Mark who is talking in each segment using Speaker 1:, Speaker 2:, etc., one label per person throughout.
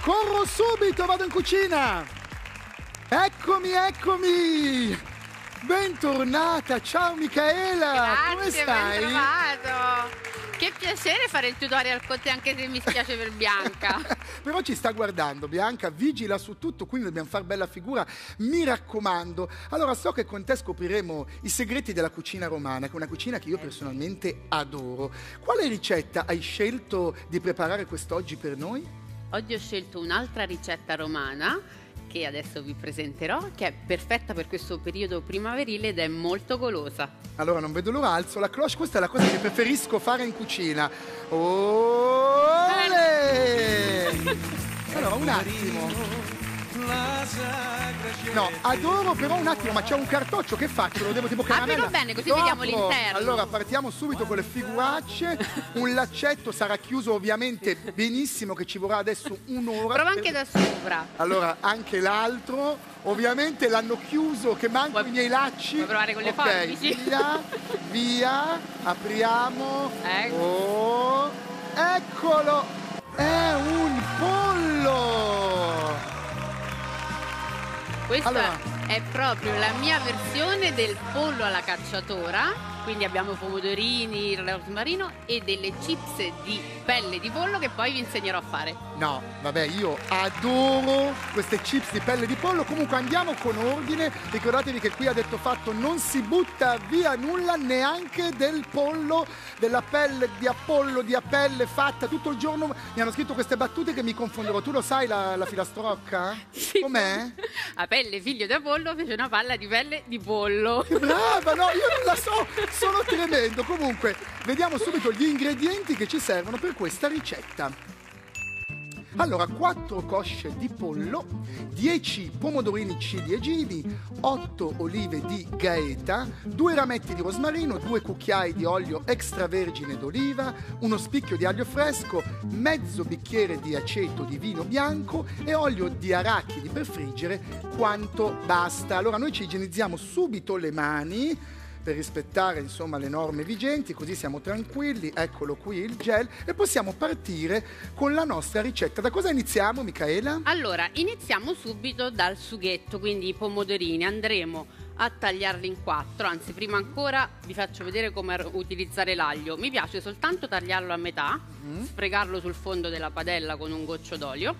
Speaker 1: Corro subito, vado in cucina. Eccomi. Bentornata, ciao Micaela.
Speaker 2: Grazie,
Speaker 1: come stai?
Speaker 2: Ben trovato. Che piacere fare il tutorial con te, anche se mi spiace per Bianca.
Speaker 1: Però ci sta guardando, Bianca, vigila su tutto, quindi dobbiamo fare bella figura, mi raccomando. Allora, so che con te scopriremo i segreti della cucina romana, che è una cucina che io personalmente adoro. Quale ricetta hai scelto di preparare quest'oggi per noi?
Speaker 2: Oggi ho scelto un'altra ricetta romana che adesso vi presenterò, che è perfetta per questo periodo primaverile ed è molto golosa.
Speaker 1: Allora, non vedo l'ora, alzo la cloche, questa è la cosa che preferisco fare in cucina. Olè! Allora, un attimo. No, adoro, però un attimo, ma c'è un cartoccio, che faccio? Lo devo tipo caramella?
Speaker 2: Aprilo bene, così
Speaker 1: Lo
Speaker 2: vediamo
Speaker 1: apro.
Speaker 2: l'interno.
Speaker 1: Allora, partiamo subito con le figuracce. Un laccetto sarà chiuso ovviamente benissimo, che ci vorrà adesso un'ora.
Speaker 2: Prova anche da sopra.
Speaker 1: Allora, anche l'altro. Ovviamente l'hanno chiuso, che mancano i miei lacci.
Speaker 2: Puoi provare con le forbici?
Speaker 1: Via, apriamo.
Speaker 2: Ecco.
Speaker 1: Oh, eccolo! È un pollo!
Speaker 2: Questa è proprio la mia versione del pollo alla cacciatora. Quindi abbiamo pomodorini, il rosmarino e delle chips di pelle di pollo che poi vi insegnerò a fare.
Speaker 1: No, vabbè, io adoro queste chips di pelle di pollo. Comunque andiamo con ordine. Ricordatevi che qui a Detto Fatto non si butta via nulla, neanche del pollo, della pelle di Apollo, di Apelle fatta tutto il giorno. Mi hanno scritto queste battute che mi confonderò. Tu lo sai la filastrocca?
Speaker 2: Sì.
Speaker 1: Com'è?
Speaker 2: Apelle, figlio di Apollo, fece una palla di pelle di pollo.
Speaker 1: Che brava, no, io non la so, sono tremendo. Comunque, vediamo subito gli ingredienti che ci servono per questa ricetta. Allora, 4 cosce di pollo, 10 pomodorini ciliegini, 8 olive di gaeta, 2 rametti di rosmarino, 2 cucchiai di olio extravergine d'oliva, uno spicchio di aglio fresco, mezzo bicchiere di aceto di vino bianco e olio di arachidi per friggere quanto basta. Allora, noi ci igienizziamo subito le mani per rispettare insomma le norme vigenti, così siamo tranquilli. Eccolo qui il gel e possiamo partire con la nostra ricetta. Da cosa iniziamo, Micaela?
Speaker 2: Allora, iniziamo subito dal sughetto, quindi i pomodorini andremo a tagliarli in 4, anzi prima ancora vi faccio vedere come utilizzare l'aglio. Mi piace soltanto tagliarlo a metà, sprecarlo sul fondo della padella con un goccio d'olio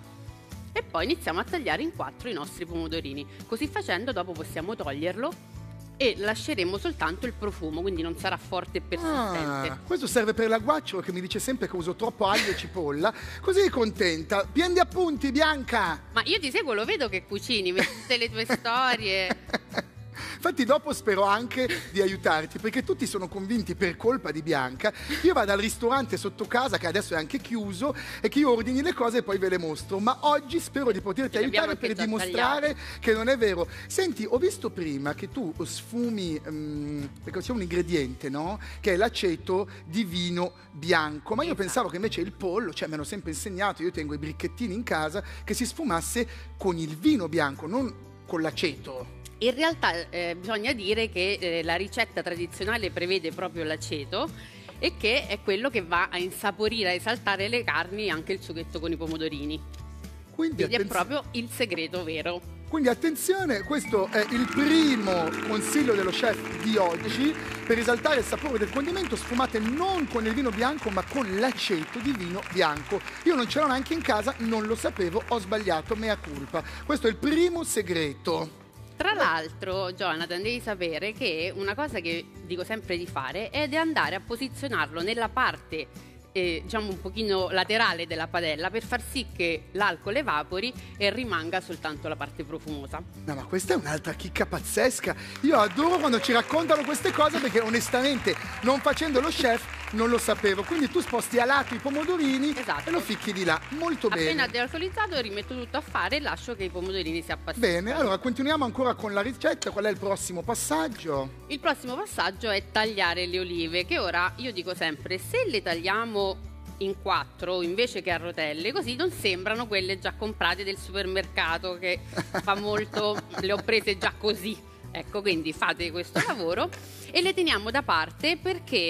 Speaker 2: e poi iniziamo a tagliare in 4 i nostri pomodorini. Così facendo dopo possiamo toglierlo e lasceremo soltanto il profumo, quindi non sarà forte e persistente.
Speaker 1: Questo serve per l'agguaccio che mi dice sempre che uso troppo aglio e cipolla. Così è contenta. Prendi appunti, Bianca.
Speaker 2: Ma io ti seguo, lo vedo che cucini, vedi tutte le tue storie.
Speaker 1: Infatti dopo spero anche di aiutarti, perché tutti sono convinti per colpa di Bianca che io vado al ristorante sotto casa, che adesso è anche chiuso, e che io ordini le cose e poi ve le mostro. Ma oggi spero di poterti aiutare per dimostrare che non è vero. Senti, ho visto prima che tu sfumi, perché c'è un ingrediente, no? Che è l'aceto di vino bianco. Ma io pensavo che invece il pollo, cioè mi hanno sempre insegnato, io tengo i bricchettini in casa, che si sfumasse con il vino bianco, non con l'aceto.
Speaker 2: In realtà bisogna dire che la ricetta tradizionale prevede proprio l'aceto e che è quello che va a insaporire, a esaltare le carni, anche il sughetto con i pomodorini. Quindi è proprio il segreto vero.
Speaker 1: Quindi attenzione, questo è il primo consiglio dello chef di oggi. Per esaltare il sapore del condimento sfumate non con il vino bianco ma con l'aceto di vino bianco. Io non ce l'ho neanche in casa, non lo sapevo, ho sbagliato, mea culpa. Questo è il primo segreto.
Speaker 2: Tra l'altro, Jonathan, devi sapere che una cosa che dico sempre di fare è di andare a posizionarlo nella parte diciamo un pochino laterale della padella per far sì che l'alcol evapori e rimanga soltanto la parte profumosa.
Speaker 1: No, ma questa è un'altra chicca pazzesca. Io adoro quando ci raccontano queste cose perché onestamente, non facendo lo chef, non lo sapevo. Quindi tu sposti a lato i pomodorini e lo ficchi di là. Molto bene.
Speaker 2: Appena dealcolizzato rimetto tutto a fare e lascio che i pomodorini si appassino.
Speaker 1: Bene, allora continuiamo ancora con la ricetta. Qual è il prossimo passaggio?
Speaker 2: Il prossimo passaggio è tagliare le olive, che ora io dico sempre, se le tagliamo in 4 invece che a rotelle, così non sembrano quelle già comprate del supermercato che fa molto, le ho prese già così. Ecco, quindi fate questo lavoro e le teniamo da parte perché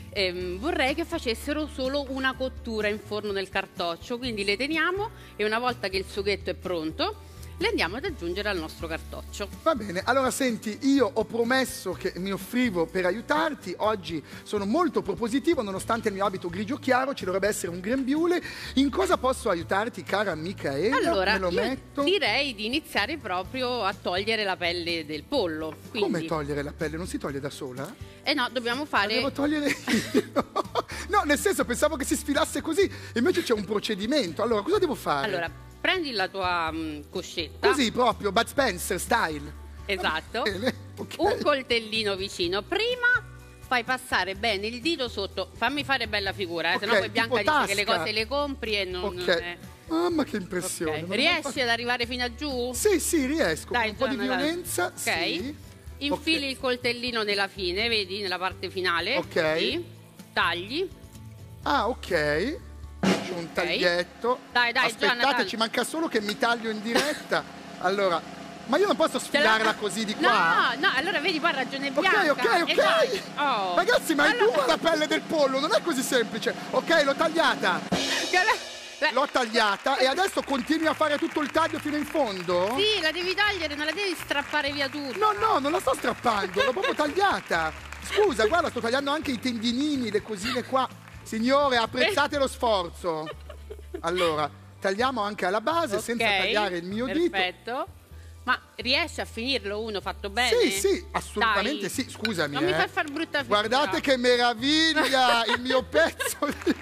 Speaker 2: vorrei che facessero solo una cottura in forno nel cartoccio, quindi le teniamo e una volta che il sughetto è pronto le andiamo ad aggiungere al nostro cartoccio.
Speaker 1: Va bene, allora senti, io ho promesso che mi offrivo per aiutarti, oggi sono molto propositivo, nonostante il mio abito grigio chiaro, ci dovrebbe essere un grembiule. In cosa posso aiutarti, cara Micaela?
Speaker 2: Allora,
Speaker 1: Me lo
Speaker 2: io
Speaker 1: metto.
Speaker 2: direi di iniziare proprio a togliere la pelle del pollo. Quindi...
Speaker 1: Come togliere la pelle? Non si toglie da sola?
Speaker 2: Eh no, dobbiamo
Speaker 1: La
Speaker 2: fare...
Speaker 1: devo togliere io. No, nel senso, pensavo che si sfilasse così, invece c'è un procedimento. Allora, cosa devo fare?
Speaker 2: Allora, prendi la tua coscetta.
Speaker 1: Così proprio, Bud Spencer style.
Speaker 2: Esatto.
Speaker 1: Bene, ok.
Speaker 2: Un coltellino vicino. Prima fai passare bene il dito sotto. Fammi fare bella figura,
Speaker 1: Ok,
Speaker 2: sennò poi Bianca
Speaker 1: tipo
Speaker 2: dice che le
Speaker 1: tasca.
Speaker 2: cose le compri e non...
Speaker 1: Ok. Mamma che impressione.
Speaker 2: Ok.
Speaker 1: Non ho mai
Speaker 2: Riesci
Speaker 1: fatto-
Speaker 2: ad arrivare fino a giù?
Speaker 1: Sì, riesco.
Speaker 2: Dai,
Speaker 1: Con un po' di
Speaker 2: Gianna, dai.
Speaker 1: violenza.
Speaker 2: Ok.
Speaker 1: Sì.
Speaker 2: Infili
Speaker 1: Ok.
Speaker 2: il coltellino nella fine, vedi, nella parte finale.
Speaker 1: Ok.
Speaker 2: Così. Tagli.
Speaker 1: Ah, ok. Faccio un taglietto.
Speaker 2: Dai,
Speaker 1: Aspettate,
Speaker 2: Gianna, dai.
Speaker 1: ci manca solo che mi taglio in diretta. Allora, ma io non posso
Speaker 2: Ce
Speaker 1: sfilarla
Speaker 2: l'ha-
Speaker 1: così di qua?
Speaker 2: No, allora vedi, poi ha ragione
Speaker 1: Ok,
Speaker 2: Bianca.
Speaker 1: ok.
Speaker 2: Esatto. Oh.
Speaker 1: Ragazzi, ma è
Speaker 2: Allora-
Speaker 1: dura la pelle del pollo, non è così semplice. Ok, l'ho tagliata. L'ho tagliata e adesso continui a fare tutto il taglio fino in fondo?
Speaker 2: Sì, la devi togliere, non la devi strappare via tutto.
Speaker 1: No, non la sto strappando, l'ho proprio tagliata. Scusa, guarda, sto tagliando anche i tendinini, le cosine qua. Signore, apprezzate lo sforzo. Allora, tagliamo anche alla base
Speaker 2: Ok,
Speaker 1: senza tagliare il mio dito.
Speaker 2: Perfetto. Ma riesci a finirlo uno fatto bene?
Speaker 1: Sì, assolutamente
Speaker 2: Dai.
Speaker 1: sì. Scusami.
Speaker 2: Non mi fai far brutta figura.
Speaker 1: Guardate che meraviglia il mio pezzo.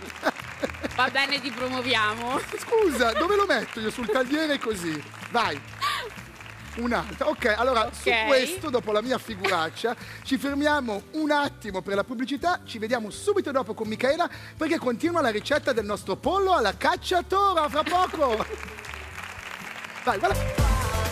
Speaker 2: Va bene, ti promuoviamo.
Speaker 1: Scusa, dove lo metto io? Sul tagliere così. Vai. Un'altra. Ok, allora su
Speaker 2: Ok.
Speaker 1: questo, dopo la mia figuraccia, ci fermiamo un attimo per la pubblicità. Ci vediamo subito dopo con Micaela perché continua la ricetta del nostro pollo alla cacciatora. Fra poco. Vai, guarda.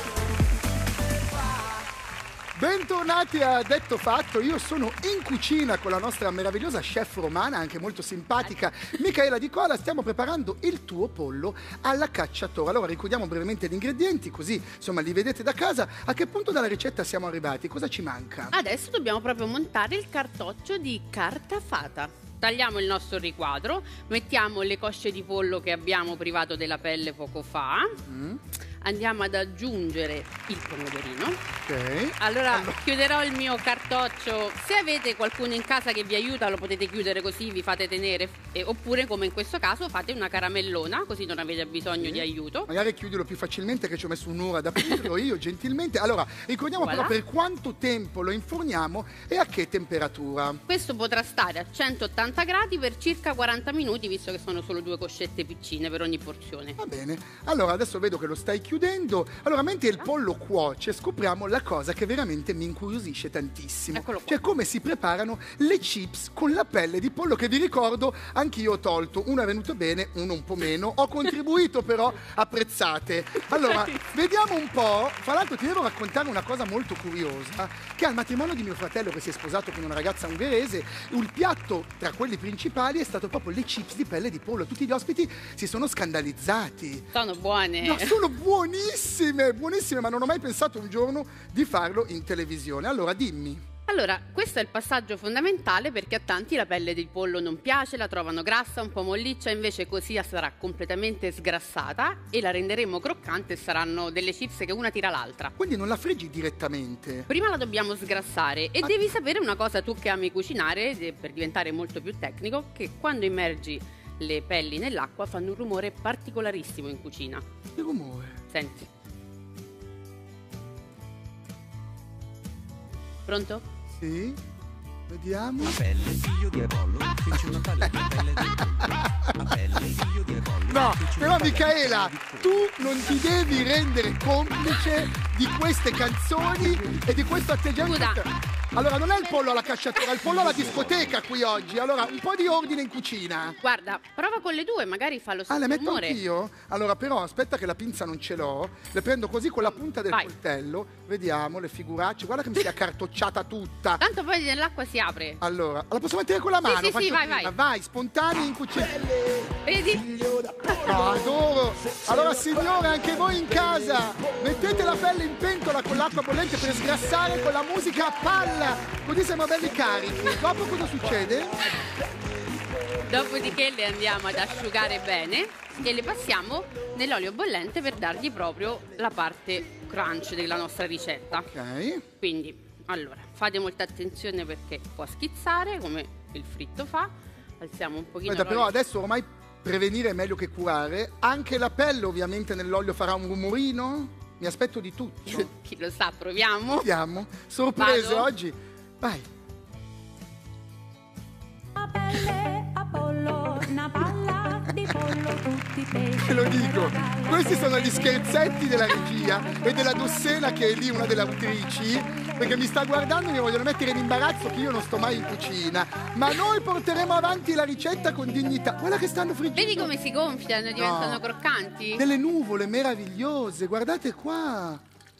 Speaker 1: Bentornati a Detto Fatto, io sono in cucina con la nostra meravigliosa chef romana, anche molto simpatica, Micaela Di Cola. Stiamo preparando il tuo pollo alla cacciatora. Allora ricordiamo brevemente gli ingredienti, così insomma li vedete da casa. A che punto della ricetta siamo arrivati? Cosa ci manca?
Speaker 2: Adesso dobbiamo proprio montare il cartoccio di carta fata. Tagliamo il nostro riquadro, mettiamo le cosce di pollo che abbiamo privato della pelle poco fa. Andiamo ad aggiungere il pomodorino.
Speaker 1: Ok.
Speaker 2: Allora, chiuderò il mio cartoccio. Se avete qualcuno in casa che vi aiuta, lo potete chiudere così, vi fate tenere. Oppure, come in questo caso, fate una caramellona, così non avete bisogno di aiuto.
Speaker 1: Magari chiudilo più facilmente, che ci ho messo un'ora ad aprirlo io gentilmente. Allora, ricordiamo
Speaker 2: Voilà.
Speaker 1: però per quanto tempo lo inforniamo e a che temperatura.
Speaker 2: Questo potrà stare a 180 gradi per circa 40 minuti, visto che sono solo 2 coscette piccine per ogni porzione.
Speaker 1: Va bene, allora adesso vedo che lo stai chiudendo. Allora, mentre il pollo cuoce, scopriamo la cosa che veramente mi incuriosisce tantissimo.
Speaker 2: Eccolo qua.
Speaker 1: Cioè come si preparano le chips con la pelle di pollo, che vi ricordo anch'io ho tolto. Uno è venuto bene, uno un po' meno. Ho contribuito però, apprezzate. Allora, vediamo un po'. Fra l'altro ti devo raccontare una cosa molto curiosa, che al matrimonio di mio fratello, che si è sposato con una ragazza ungherese, il piatto tra quelli principali è stato proprio le chips di pelle di pollo. Tutti gli ospiti si sono scandalizzati.
Speaker 2: Sono buone.
Speaker 1: No, sono buonissime, buonissime, ma non ho mai pensato un giorno di farlo in televisione. Allora, dimmi.
Speaker 2: Allora, questo è il passaggio fondamentale perché a tanti la pelle del pollo non piace, la trovano grassa, un po' molliccia, invece così sarà completamente sgrassata e la renderemo croccante e saranno delle chips che una tira l'altra.
Speaker 1: Quindi non la freggi direttamente?
Speaker 2: Prima la dobbiamo sgrassare e devi sapere una cosa, tu che ami cucinare, per diventare molto più tecnico, che quando immergi le pelli nell'acqua fanno un rumore particolarissimo in cucina.
Speaker 1: Che rumore?
Speaker 2: Senti. Pronto?
Speaker 1: Sì? Vediamo.
Speaker 3: A pelle figlio di Apollo fece una paletta a pelle di pollo. A pelle figlio di Apollo
Speaker 1: No,
Speaker 3: fece
Speaker 1: però
Speaker 3: una paletta
Speaker 1: Micaela,
Speaker 3: a pelle di pollo.
Speaker 1: tu non ti devi rendere complice di queste canzoni e di questo atteggiamento.
Speaker 2: Scusa.
Speaker 1: Allora, non è il pollo alla cacciatora, è il pollo alla discoteca qui oggi. Allora, un po' di ordine in cucina.
Speaker 2: Guarda, prova con le due, magari fa lo stesso
Speaker 1: Ah, le metto
Speaker 2: rumore.
Speaker 1: anch'io? Allora, però, aspetta che la pinza non ce l'ho. Le prendo così con la punta del
Speaker 2: Vai.
Speaker 1: coltello. Vediamo le figuracce. Guarda che mi si è accartocciata tutta.
Speaker 2: Tanto poi nell'acqua si apre.
Speaker 1: Allora, la posso mettere con la mano?
Speaker 2: sì,
Speaker 1: Faccio
Speaker 2: vai,
Speaker 1: prima.
Speaker 2: vai.
Speaker 1: Spontanei in cucina.
Speaker 2: Vedi?
Speaker 1: No, adoro. Allora, signore, anche voi in casa, mettete la pelle in pentola con l'acqua bollente per sgrassare con la musica a palla, così siamo belli carichi. Dopo cosa succede?
Speaker 2: Dopodiché le andiamo ad asciugare bene e le passiamo nell'olio bollente per dargli proprio la parte crunch della nostra ricetta.
Speaker 1: Ok.
Speaker 2: Quindi, allora, fate molta attenzione perché può schizzare come il fritto fa. Alziamo un pochino
Speaker 1: Guarda, però
Speaker 2: l'olio.
Speaker 1: adesso ormai prevenire è meglio che curare. Anche la pelle ovviamente nell'olio farà un rumorino. Mi aspetto di tutto.
Speaker 2: Chi lo sa, proviamo.
Speaker 1: Vediamo. Sorprese
Speaker 2: Vado?
Speaker 1: oggi. Vai.
Speaker 4: Una pelle a pollo, una palla di pollo, tutti i pesci.
Speaker 1: Te lo dico,
Speaker 4: una galla
Speaker 1: questi sono gli
Speaker 4: per
Speaker 1: scherzetti della regia e della Dossena che è lì, una delle autrici, perché mi sta guardando e mi vogliono mettere in imbarazzo che io non sto mai in cucina. Ma noi porteremo avanti la ricetta con dignità. Guarda che stanno friggendo.
Speaker 2: Vedi come si gonfiano e diventano
Speaker 1: No.
Speaker 2: croccanti?
Speaker 1: Delle nuvole meravigliose, guardate qua.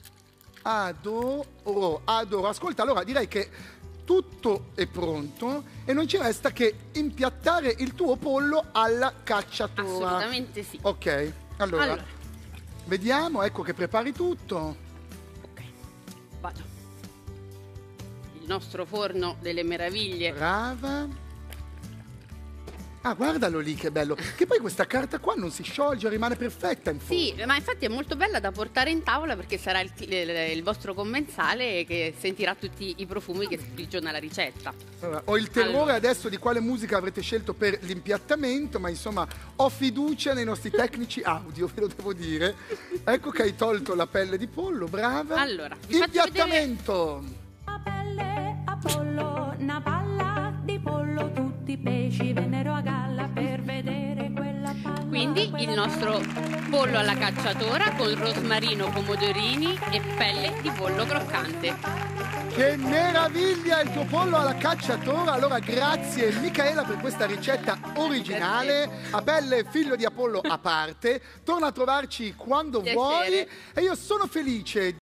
Speaker 1: Adoro, adoro. Ascolta, allora direi che tutto è pronto e non ci resta che impiattare il tuo pollo alla cacciatora.
Speaker 2: Assolutamente sì.
Speaker 1: Ok, allora,
Speaker 2: Allora,
Speaker 1: vediamo, ecco che prepari tutto.
Speaker 2: ok, vado. Il nostro forno delle meraviglie.
Speaker 1: Brava. Ah, guardalo lì che bello. Che poi questa carta qua non si scioglie, rimane perfetta in forno.
Speaker 2: Sì, ma infatti è molto bella da portare in tavola perché sarà il vostro commensale che sentirà tutti i profumi che sprigiona la ricetta.
Speaker 1: Allora, ho il terrore
Speaker 2: Allora.
Speaker 1: adesso di quale musica avrete scelto per l'impiattamento, ma insomma ho fiducia nei nostri tecnici audio, ve lo devo dire. Ecco che hai tolto la pelle di pollo, brava.
Speaker 2: Allora, vi faccio
Speaker 1: impiattamento.
Speaker 4: una pelle a pollo, una palla di pollo, tutti i pesci vennero a galla per vedere quella palla.
Speaker 2: Quindi il nostro pollo alla cacciatora con rosmarino, pomodorini e pelle di pollo croccante.
Speaker 1: Che meraviglia il tuo pollo alla cacciatora. Allora grazie Micaela per questa ricetta originale. Abele figlio di Apollo a parte. Torna a trovarci quando
Speaker 2: Piacere.
Speaker 1: vuoi e io sono felice